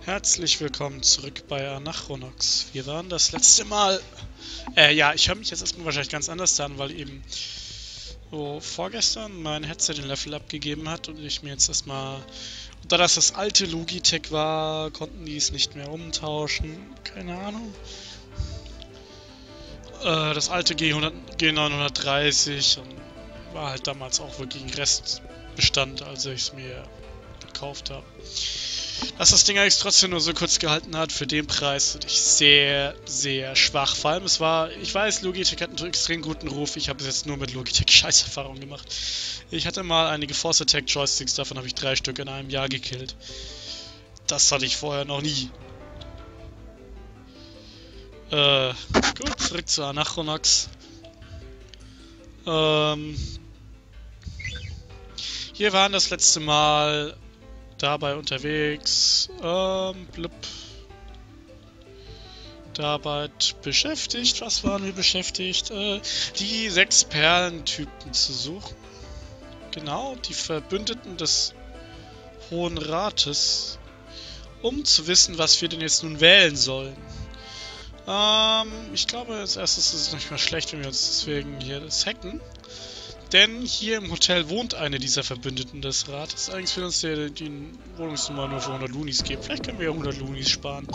Herzlich willkommen zurück bei Anachronox. Wir waren das letzte Mal... ja, ich höre mich jetzt erstmal wahrscheinlich ganz anders an, weil eben so vorgestern mein Headset den Level abgegeben hat und ich mir jetzt erstmal... Da das alte Logitech war, konnten die es nicht mehr umtauschen. Keine Ahnung. Das alte G930 und war halt damals auch wirklich ein Restbestand, als ich es mir gekauft habe. Dass das Ding eigentlich trotzdem nur so kurz gehalten hat, für den Preis finde ich sehr, sehr schwach. Vor allem ich weiß, Logitech hat einen extrem guten Ruf. Ich habe bis jetzt nur mit Logitech Scheißerfahrung gemacht. Ich hatte mal einige Force Attack Joysticks, davon habe ich 3 Stück in einem Jahr gekillt. Das hatte ich vorher noch nie. Gut, zurück zu Anachronox. Hier waren das letzte Mal dabei unterwegs, blub. Dabei beschäftigt, was waren wir beschäftigt? Die 6 Perlentypen zu suchen. Genau, die Verbündeten des Hohen Rates, um zu wissen, was wir denn jetzt nun wählen sollen. Ich glaube, als erstes ist es nicht mal schlecht, wenn wir uns deswegen hier das hacken. Denn hier im Hotel wohnt eine dieser Verbündeten des Rates. Eigentlich will uns die Wohnungsnummer nur für 100 Lunis geben. Vielleicht können wir ja 100 Lunis sparen.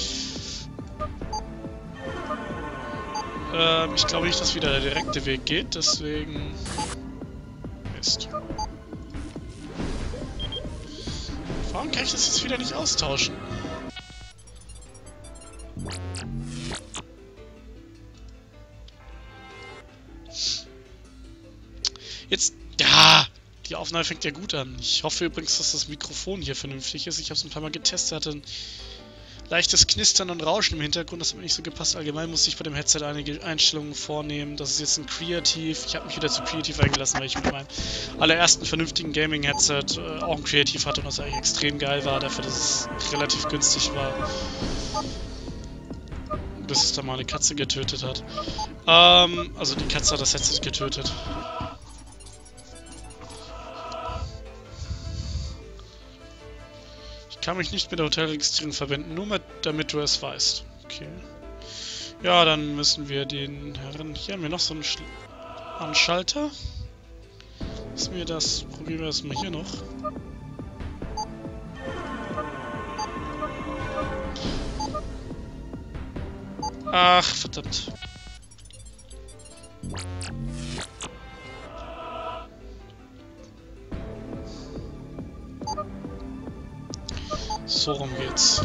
Ich glaube nicht, dass wieder der direkte Weg geht, deswegen... Mist. Warum kann ich das jetzt wieder nicht austauschen? Jetzt... Ja! Die Aufnahme fängt ja gut an. Ich hoffe übrigens, dass das Mikrofon hier vernünftig ist. Ich habe es ein paar Mal getestet, hatte ein leichtes Knistern und Rauschen im Hintergrund. Das hat mir nicht so gepasst. Allgemein musste ich bei dem Headset einige Einstellungen vornehmen. Das ist jetzt ein Creative. Ich habe mich wieder zu Creative eingelassen, weil ich mit meinem allerersten vernünftigen Gaming-Headset auch ein Creative hatte und das eigentlich extrem geil war, dafür, dass es relativ günstig war. Bis es da mal eine Katze getötet hat. Also die Katze hat das Headset getötet. Ich kann mich nicht mit der Hotelregistrierung verbinden, nur damit du es weißt. Okay. Ja, dann müssen wir den Herren... Hier haben wir noch so einen Anschalter. Probieren wir das mal hier noch. Ach, verdammt. So rum geht's.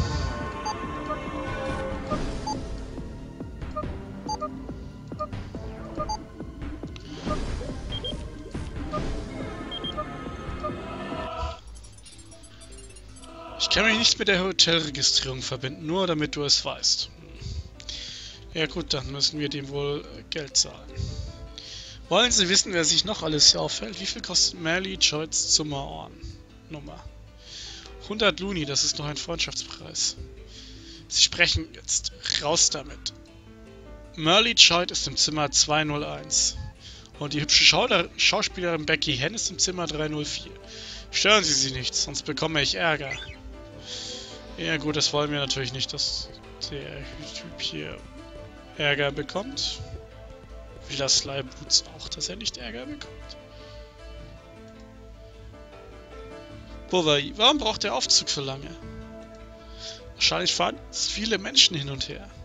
Ich kann mich nicht mit der Hotelregistrierung verbinden, nur damit du es weißt. Ja gut, dann müssen wir dem wohl Geld zahlen. Wollen Sie wissen, wer sich noch alles hier auffällt? Wie viel kostet Merle Choids Zimmerorn-Nummer? 100 Luni, das ist noch ein Freundschaftspreis. Sie sprechen jetzt. Raus damit. Merle Choid ist im Zimmer 201. Und die hübsche Schauspielerin Becky Henn ist im Zimmer 304. Stören Sie sie nicht, sonst bekomme ich Ärger. Ja gut, das wollen wir natürlich nicht, dass der Typ hier Ärger bekommt. Will das Sly Boots auch, dass er nicht Ärger bekommt? Bovary, warum braucht der Aufzug so lange? Wahrscheinlich fahren viele Menschen hin und her.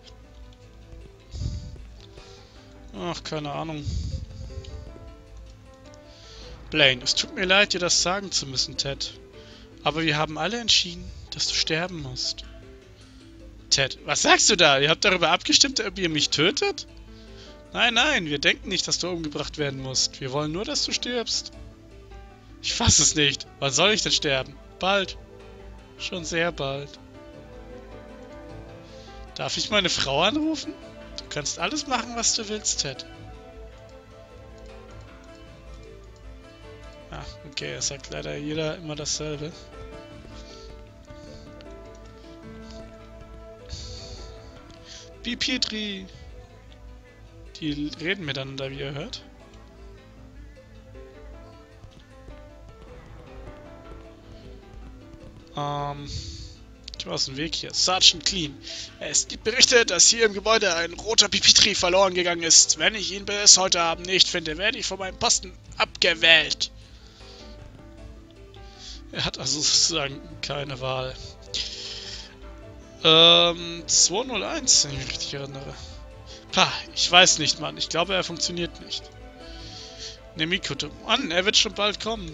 Ach, keine Ahnung. Blaine, es tut mir leid, dir das sagen zu müssen, Ted. Aber wir haben alle entschieden, dass du sterben musst. Ted, was sagst du da? Ihr habt darüber abgestimmt, ob ihr mich tötet? Nein, nein, wir denken nicht, dass du umgebracht werden musst. Wir wollen nur, dass du stirbst. Ich fasse es nicht. Wann soll ich denn sterben? Bald. Schon sehr bald. Darf ich meine Frau anrufen? Du kannst alles machen, was du willst, Ted. Ah, okay, es sagt leider jeder immer dasselbe. Wie Pietri. Die reden miteinander, wie ihr hört. Ich war aus dem Weg hier. Sergeant Clean. Es gibt Berichte, dass hier im Gebäude ein roter Pipitri verloren gegangen ist. Wenn ich ihn bis heute Abend nicht finde, werde ich von meinem Posten abgewählt. Er hat also sozusagen keine Wahl. 201, wenn ich mich richtig erinnere. Pah, ich weiß nicht, Mann. Ich glaube, er funktioniert nicht. Nemikuto. Mann, er wird schon bald kommen.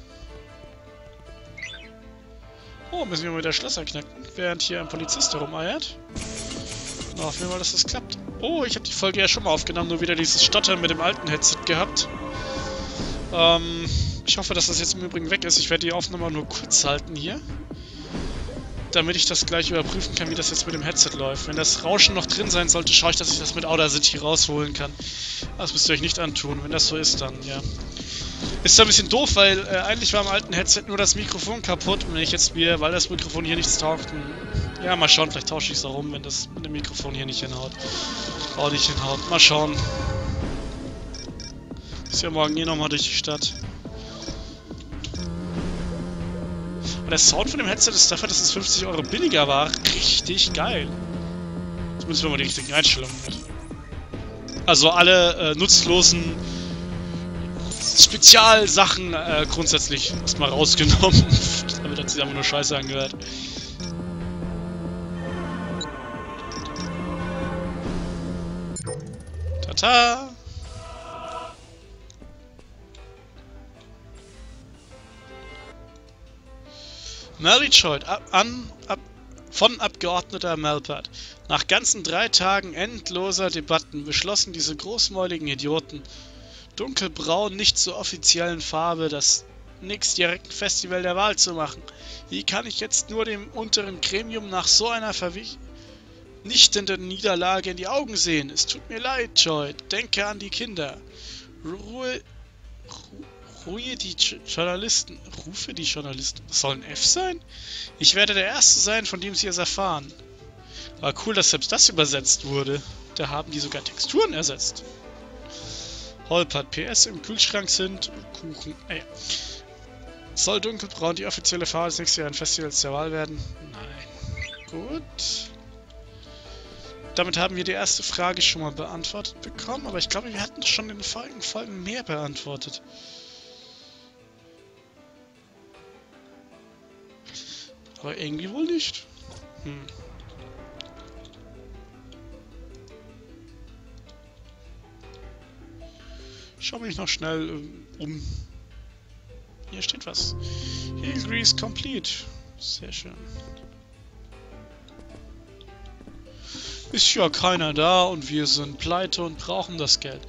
Oh, müssen wir mal wieder Schlösser knacken, während hier ein Polizist herumeiert. Na, hoffen wir mal, dass das klappt. Oh, ich habe die Folge ja schon mal aufgenommen, nur wieder dieses Stottern mit dem alten Headset gehabt. Ich hoffe, dass das jetzt im Übrigen weg ist. Ich werde die Aufnahme nur kurz halten hier, damit ich das gleich überprüfen kann, wie das jetzt mit dem Headset läuft. Wenn das Rauschen noch drin sein sollte, schaue ich, dass ich das mit Audacity rausholen kann. Das müsst ihr euch nicht antun. Wenn das so ist, dann, ja. Ist zwar ein bisschen doof, weil eigentlich war am alten Headset nur das Mikrofon kaputt. Und wenn ich jetzt weil das Mikrofon hier nichts taugt, ja, mal schauen, vielleicht tausche ich es auch um, wenn das mit dem Mikrofon hier nicht hinhaut. Auch nicht hinhaut. Mal schauen. Ist ja morgen eh nochmal durch die Stadt. Und der Sound von dem Headset ist dafür, dass es 50 € billiger war, richtig geil. Zumindest wenn man die richtigen Einstellungen hat. Also alle nutzlosen Spezialsachen grundsätzlich erstmal rausgenommen. Damit hat sich einfach nur Scheiße angehört. Tata! Merichoid von Abgeordneter Melpert. Nach ganzen 3 Tagen endloser Debatten beschlossen diese großmäuligen Idioten, dunkelbraun nicht zur offiziellen Farbe das nächstjährigen Festival der Wahl zu machen. Wie kann ich jetzt nur dem unteren Gremium nach so einer vernichtenden Niederlage in die Augen sehen? Es tut mir leid, Joy. Denke an die Kinder. Rufe die Journalisten. Das soll ein F sein? Ich werde der Erste sein, von dem sie es erfahren. Aber cool, dass selbst das übersetzt wurde. Da haben die sogar Texturen ersetzt. Holpert PS im Kühlschrank sind Kuchen. Soll dunkelbraun die offizielle Farbe des nächsten Festivals der Wahl werden? Nein. Gut. Damit haben wir die erste Frage schon mal beantwortet bekommen, aber ich glaube, wir hatten schon in den folgenden Folgen mehr beantwortet. Aber irgendwie wohl nicht. Schau mich noch schnell um. Hier steht was. Heal Grease complete. Sehr schön. Ist ja keiner da und wir sind pleite und brauchen das Geld.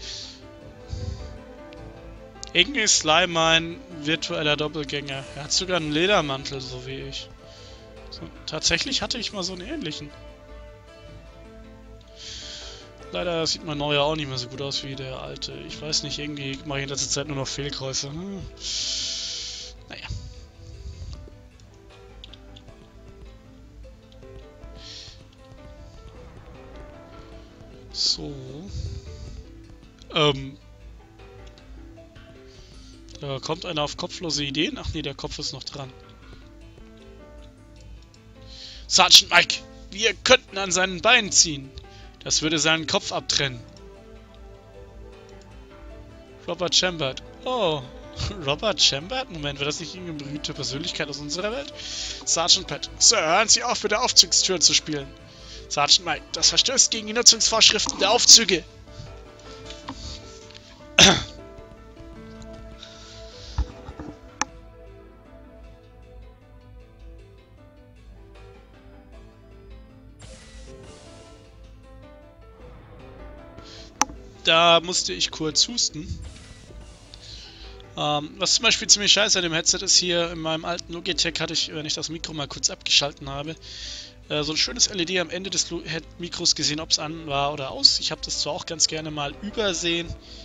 Irgendwie ist Slime ein virtueller Doppelgänger. Er hat sogar einen Ledermantel, so wie ich. So, tatsächlich hatte ich mal so einen ähnlichen. Leider sieht mein neuer auch nicht mehr so gut aus wie der alte. Ich weiß nicht, irgendwie mache ich in letzter Zeit nur noch Fehlkäufe. Naja. So. Da kommt einer auf kopflose Ideen. Ach nee, der Kopf ist noch dran. Sergeant Mike, wir könnten an seinen Beinen ziehen. Das würde seinen Kopf abtrennen. Robert Chambert. Oh, Robert Chambert? Moment, war das nicht irgendeine berühmte Persönlichkeit aus unserer Welt? Sergeant Pat. Sir, hören Sie auf, mit der Aufzugstür zu spielen. Sergeant Mike, das verstößt gegen die Nutzungsvorschriften der Aufzüge. Da musste ich kurz husten. Was zum Beispiel ziemlich scheiße an dem Headset ist, hier in meinem alten Logitech hatte ich, wenn ich das Mikro mal kurz abgeschalten habe, so ein schönes LED am Ende des Mikros gesehen, ob es an war oder aus. Ich habe das zwar auch ganz gerne mal übersehen,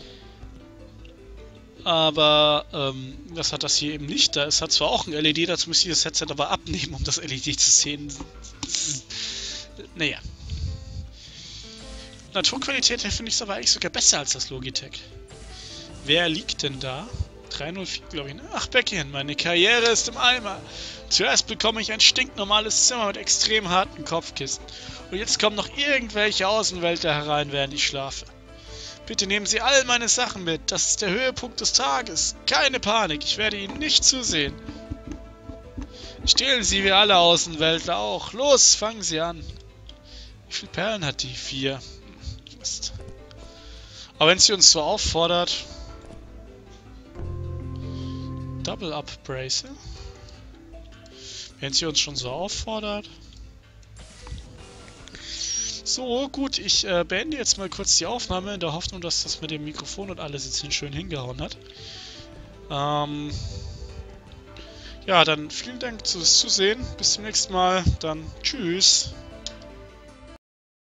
aber das hat das hier eben nicht. Es hat zwar auch ein LED, dazu müsste ich das Headset aber abnehmen, um das LED zu sehen. Naja. Naturqualität finde ich es aber eigentlich sogar besser als das Logitech. Wer liegt denn da? 304, glaube ich, ne? Ach, Beckchen, meine Karriere ist im Eimer. Zuerst bekomme ich ein stinknormales Zimmer mit extrem harten Kopfkissen. Und jetzt kommen noch irgendwelche Außenweltler herein, während ich schlafe. Bitte nehmen Sie all meine Sachen mit. Das ist der Höhepunkt des Tages. Keine Panik, ich werde Ihnen nicht zusehen. Stehlen Sie wie alle Außenweltler auch. Los, fangen Sie an. Wie viele Perlen hat die? 4. Mist. Aber wenn sie uns so auffordert... Double Up Bracer? Wenn sie uns schon so auffordert... So, gut, ich beende jetzt mal kurz die Aufnahme in der Hoffnung, dass das mit dem Mikrofon und alles jetzt schön hingehauen hat. Ja, dann vielen Dank fürs Zusehen. Bis zum nächsten Mal. Dann tschüss.